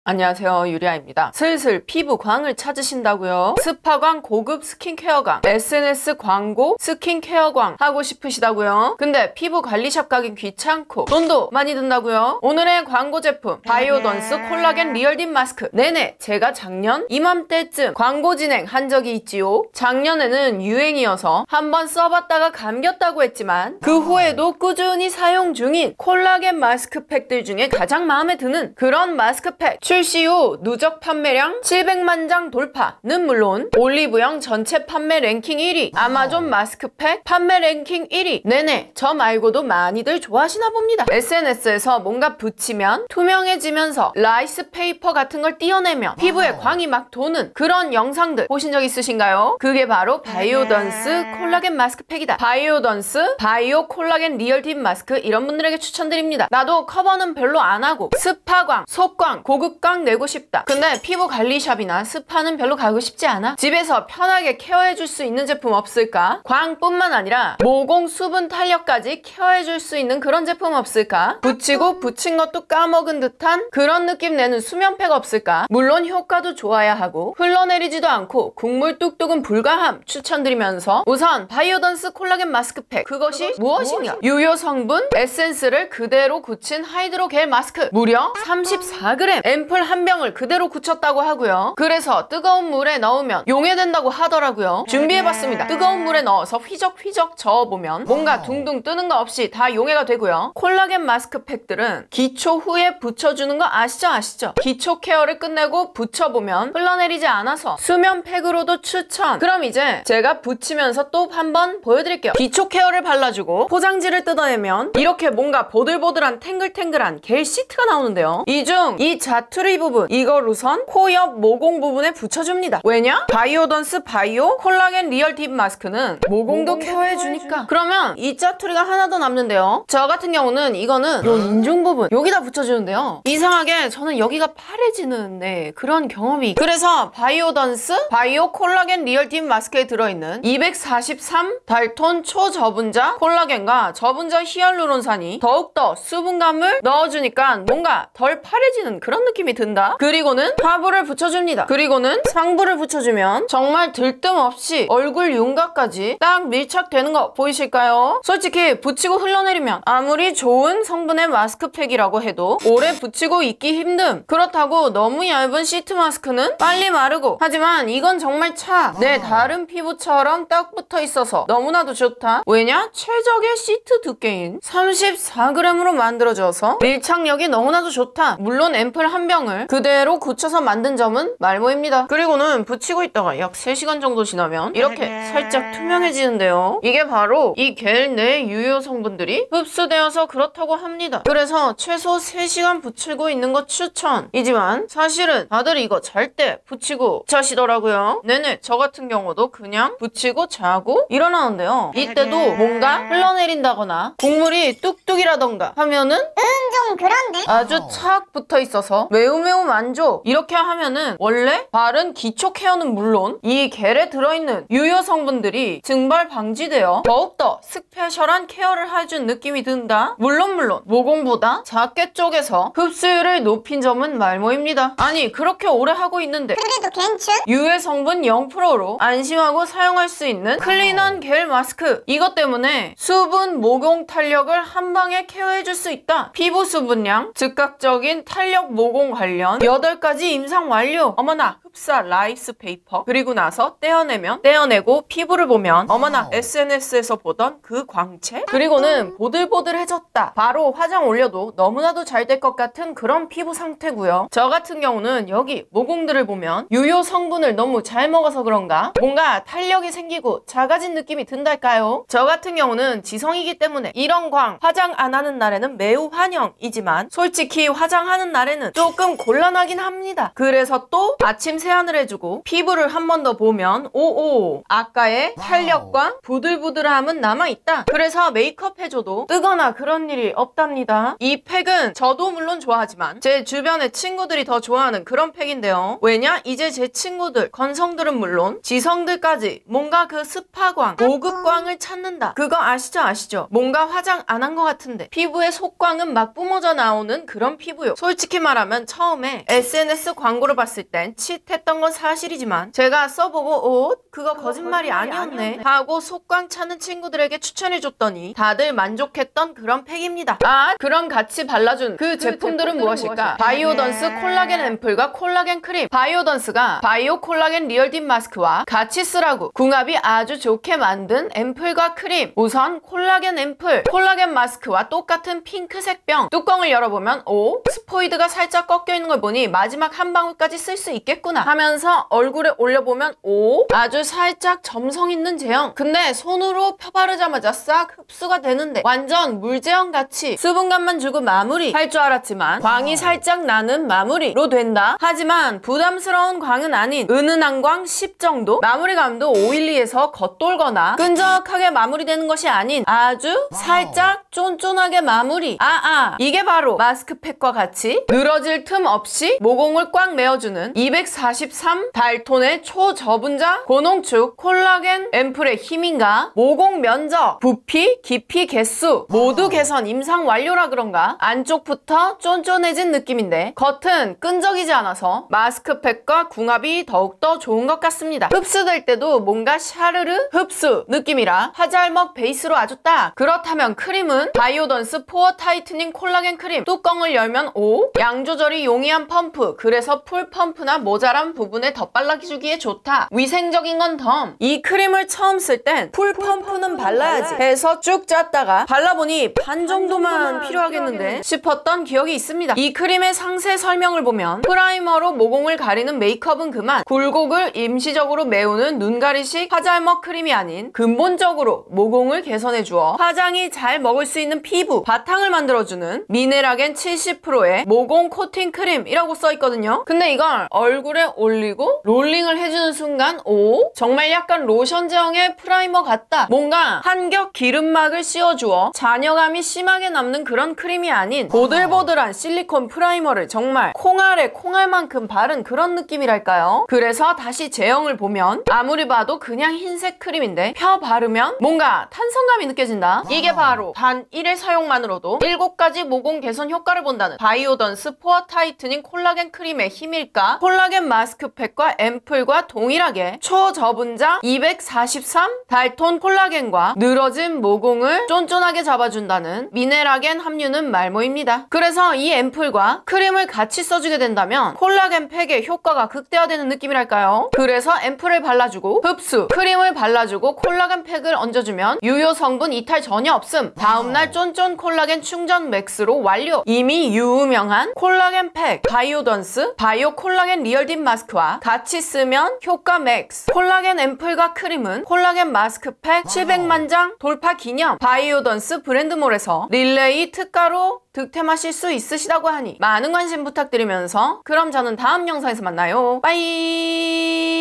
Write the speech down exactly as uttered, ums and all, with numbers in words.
안녕하세요, 유리아입니다. 슬슬 피부 광을 찾으신다고요? 스파광 고급 스킨케어광, 에스엔에스 광고 스킨케어광 하고 싶으시다고요? 근데 피부 관리샵 가긴 귀찮고 돈도 많이 든다고요? 오늘의 광고 제품 바이오던스 콜라겐 리얼딥 마스크. 네네, 제가 작년 이맘때쯤 광고 진행한 적이 있지요. 작년에는 유행이어서 한번 써봤다가 감겼다고 했지만 그 후에도 꾸준히 사용 중인 콜라겐 마스크팩들 중에 가장 마음에 드는 그런 마스크팩. 출시 후 누적 판매량 칠백만 장 돌파는 물론 올리브영 전체 판매 랭킹 일 위, 아마존 마스크팩 판매 랭킹 일 위. 네네, 저 말고도 많이들 좋아하시나 봅니다. 에스엔에스에서 뭔가 붙이면 투명해지면서 라이스 페이퍼 같은 걸 띄어내면 피부에 광이 막 도는 그런 영상들 보신 적 있으신가요? 그게 바로 바이오던스 콜라겐 마스크팩이다. 바이오던스 바이오 콜라겐 리얼딥 마스크, 이런 분들에게 추천드립니다. 나도 커버는 별로 안 하고 스파광, 속광, 고급 광 내고 싶다. 근데 피부 관리샵이나 스파는 별로 가고 싶지 않아. 집에서 편하게 케어해줄 수 있는 제품 없을까? 광뿐만 아니라 모공, 수분, 탄력까지 케어해줄 수 있는 그런 제품 없을까? 붙이고 붙인 것도 까먹은 듯한 그런 느낌 내는 수면팩 없을까? 물론 효과도 좋아야 하고 흘러내리지도 않고 국물 뚝뚝은 불가함 추천드리면서 우선 바이오던스 콜라겐 마스크팩, 그것이 무엇인가? 유효 성분 에센스를 그대로 굳힌 하이드로겔 마스크, 무려 삼십사 그램, 앰플 한 병을 그대로 굳혔다고 하고요. 그래서 뜨거운 물에 넣으면 용해된다고 하더라고요. 준비해봤습니다. 뜨거운 물에 넣어서 휘적휘적 저어보면 뭔가 둥둥 뜨는 거 없이 다 용해가 되고요. 콜라겐 마스크팩들은 기초 후에 붙여주는 거 아시죠? 아시죠? 기초 케어를 끝내고 붙여보면 흘러내리지 않아서 수면팩으로도 추천. 그럼 이제 제가 붙이면서 또 한번 보여드릴게요. 기초 케어를 발라주고 포장지를 뜯어내면 이렇게 뭔가 보들보들한 탱글탱글한 겔 시트가 나오는데요. 이 중 이 자투리 부분, 이걸 우선 코 옆 모공 부분에 붙여줍니다. 왜냐? 바이오던스 바이오 콜라겐 리얼 딥 마스크는 모공도 케어해주니까. 그러면 이 자투리가 하나 더 남는데요. 저 같은 경우는 이거는 요 인중 부분 여기다 붙여주는데요. 이상하게 저는 여기가 파래지는 네, 그런 경험이. 그래서 바이오던스 바이오 콜라겐 리얼 딥 마스크에 들어있는 이백사십삼 달톤 초저분자 콜라겐과 저분자 히알루론산이 더욱더 수분감을 넣어주니까 뭔가 덜 파래지는 그런 느낌이 든다. 그리고는 하부를 붙여줍니다. 그리고는 상부를 붙여주면 정말 들뜸없이 얼굴 윤곽까지 딱 밀착되는 거 보이실까요? 솔직히 붙이고 흘러내리면 아무리 좋은 성분의 마스크팩이라고 해도 오래 붙이고 있기 힘듦. 그렇다고 너무 얇은 시트 마스크는 빨리 마르고. 하지만 이건 정말 차. 내 다른 피부처럼 딱 붙어 있어서 너무나도 좋다. 왜냐? 최적의 시트 두께인 삼십사 그램으로 만들어져서 밀착력이 너무나도 좋다. 물론 앰플 한 병을 그대로 굳혀서 만든 점은 말모입니다. 그리고는 붙이고 있다가 약 세 시간 정도 지나면 이렇게 살짝 투명해지는데요. 이게 바로 이 겔 내 유효 성분들이 흡수되어서 그렇다고 합니다. 그래서 최소 세 시간 붙이고 있는 거 추천이지만 사실은 다들 이거 잘 때 붙이고 자시더라고요. 네네, 저 같은 경우도 그냥 붙이고 자고 일어나는데요. 이때도 뭔가 흘러내린다거나 국물이 뚝뚝이라던가 하면은 음, 좀 그런데? 아주 착 붙어 있어서 매우 매우 만족. 이렇게 하면은 원래 바른 기초 케어는 물론 이 겔에 들어있는 유효 성분들이 증발 방지되어 더욱더 스페셜한 케어를 해준 느낌이 든다. 물론 물론 모공보다 작게 쪼개서 흡수율을 높인 점은 말모입니다. 아니, 그렇게 오래 하고 있는데 그래도 괜찮? 유해 성분 영 퍼센트로 안심하고 사용할 수 있는 클린한 겔 마스크. 이것 때문에 수분, 모공 탄력을 한 방에 케어해줄 수 있다. 피부 수분량, 즉각적인 탄력, 모공 관련 여덟 가지 임상 완료. 어머나, 흡사 라이스 페이퍼. 그리고 나서 떼어내면 떼어내고 피부를 보면 어머나, 에스엔에스에서 보던 그 광채. 그리고는 보들보들해졌다. 바로 화장 올려도 너무나도 잘 될 것 같은 그런 피부 상태고요. 저 같은 경우는 여기 모공들을 보면 유효 성분을 너무 잘 먹어서 그런가 뭔가 탄력이 생기고 작아진 느낌이 든달까요? 저 같은 경우는 지성이기 때문에 이런 광 화장 안 하는 날에는 매우 환영이지만 솔직히 화장하는 날에는 조금 곤란하긴 합니다. 그래서 또 아침 세안을 해주고 피부를 한 번 더 보면 오오, 아까의 탄력과 부들부들함은 남아있다. 그래서 메이크업 해줘도 뜨거나 그런 일이 없답니다. 이 팩은 저도 물론 좋아하지만 제 주변의 친구들이 더 좋아하는 그런 팩인데요. 왜냐? 이제 제 친구들, 건성들은 물론 지성들까지 뭔가 그 스파광, 고급광을 찾는다. 그거 아시죠? 아시죠? 뭔가 화장 안 한 것 같은데 피부에 속광은 막 뿜어져 나오는 그런 피부요. 솔직히 말하면 처음에 에스엔에스 광고를 봤을 땐 칫했던 건 사실이지만 제가 써보고 오 그거 거짓말이, 거짓말이 아니었네, 아니었네 하고 속광 차는 친구들에게 추천해줬더니 다들 만족했던 그런 팩입니다. 아 그럼 같이 발라준 그, 그 제품들은, 제품들은 무엇일까? 바이오던스 네. 콜라겐 앰플과 콜라겐 크림. 바이오던스가 바이오 콜라겐 리얼딥 마스크와 같이 쓰라고 궁합이 아주 좋게 만든 앰플과 크림. 우선 콜라겐 앰플, 콜라겐 마스크와 똑같은 핑크색 병. 뚜껑을 열어보면 오 스포이드가 살짝 꺾여있는 걸 보니 마지막 한 방울까지 쓸 수 있겠구나 하면서 얼굴에 올려보면 오 아주 살짝 점성 있는 제형. 근데 손으로 펴바르자마자 싹 흡수가 되는데 완전 물제형같이 수분감만 주고 마무리 할 줄 알았지만 광이 살짝 나는 마무리로 된다. 하지만 부담스러운 광은 아닌 은은한 광 십 정도? 마무리감도 오일리에서 겉돌거나 끈적하게 마무리되는 것이 아닌 아주 살짝 쫀쫀하게 마무리. 아아 아, 이게 바로 마스크팩과 같이 늘어질 틈 없이 모공을 꽉 메워주는 이백사십삼 달톤의 초저분자 고농축 콜라겐 앰플의 힘인가? 모공 면적, 부피, 깊이, 개수 모두 개선 임상 완료라 그런가? 안쪽부터 쫀쫀해진 느낌인데 겉은 끈적이지 않아서 마스크팩과 궁합이 더욱더 좋은 것 같습니다. 흡수될 때도 뭔가 샤르르 흡수 느낌이라 화잘먹 베이스로 아주 딱. 그렇다면 크림은 바이오던스 포어 타이트닝 콜라겐 크림. 뚜껑을 열면 오 양 조절이 용이한 펌프. 그래서 풀 펌프나 모자란 부분에 덧발라주기에 좋다. 위생적인 건 덤. 이 크림을 처음 쓸 땐 풀 펌프는 발라야지 해서 쭉 짰다가 발라보니 반 정도만 필요하겠는데 싶었던 기억이 있습니다. 이 크림의 상세 설명을 보면 프라이머로 모공을 가리는 메이크업은 그만 굴곡을 임시적으로 메우는 눈가리식 화잘먹 크림이 아닌 근본적으로 모공을 개선해주어 화장이 잘 먹을 수 있는 피부 바탕을 만들어주는 미네랄겐 칠십 퍼센트의 모공 코팅 크림이라고 써있거든요. 근데 이걸 얼굴에 올리고 롤링을 해주는 순간 오 정말 약간 로션 제형의 프라이머 같다. 뭔가 한겹 기름막을 씌워주어 잔여감이 심하게 남는 그런 크림이 아닌 보들보들한 실리콘 프라이머를 정말 콩알에 콩알만큼 바른 그런 느낌이랄까요? 그래서 다시 제형을 보면 아무리 봐도 그냥 흰색 크림인데 펴 바르면 뭔가 탄성감이 느껴진다. 이게 바로 단 일 회 사용만으로도 일곱 가지 모공 개선 효과를 본다는 바이오던스 포어 타이트닝 콜라겐 크림의 힘일까? 콜라겐 마스크팩과 앰플과 동일하게 초저분자 이백사십삼 달톤 콜라겐과 늘어진 모공을 쫀쫀하게 잡아준다는 미네랄겐 함유는 말모입니다. 그래서 이 앰플과 크림을 같이 써주게 된다면 콜라겐 팩의 효과가 극대화되는 느낌이랄까요? 그래서 앰플을 발라주고 흡수, 크림을 발라주고 콜라겐 팩을 얹어주면 유효 성분 이탈 전혀 없음. 다음날 쫀쫀 콜라겐 충전 맥스로 완료. 이미 유명한 콜라겐 팩 바이오던스 바이오 콜라겐 리얼딥 마스크와 같이 쓰면 효과 맥스. 콜라겐 앰플과 크림은 콜라겐 마스크팩 칠백만 장 돌파 기념 바이오던스 브랜드몰에서 릴레이 특가로 득템하실 수 있으시다고 하니 많은 관심 부탁드리면서 그럼 저는 다음 영상에서 만나요. 빠이.